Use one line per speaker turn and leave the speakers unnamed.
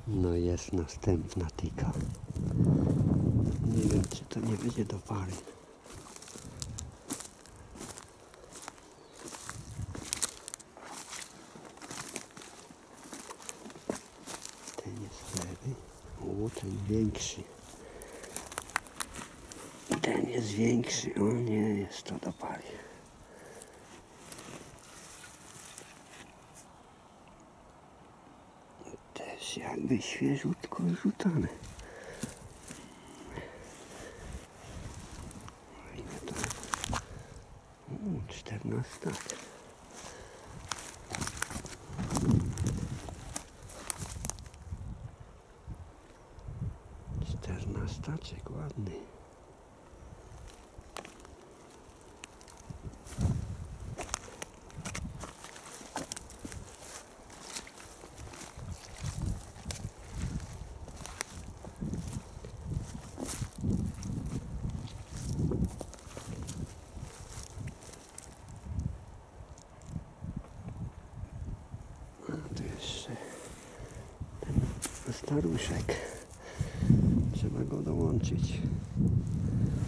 No jest następna tyka. Nie wiem, czy to nie będzie do pary. Ten jest lewy. O, ten większy. Ten jest większy. O nie, jest to do pary. Też jakby świeżutko rzucane. Ile to? 14. Czternastaczek ładny. Tu jeszcze ten staruszek. Trzeba go dołączyć.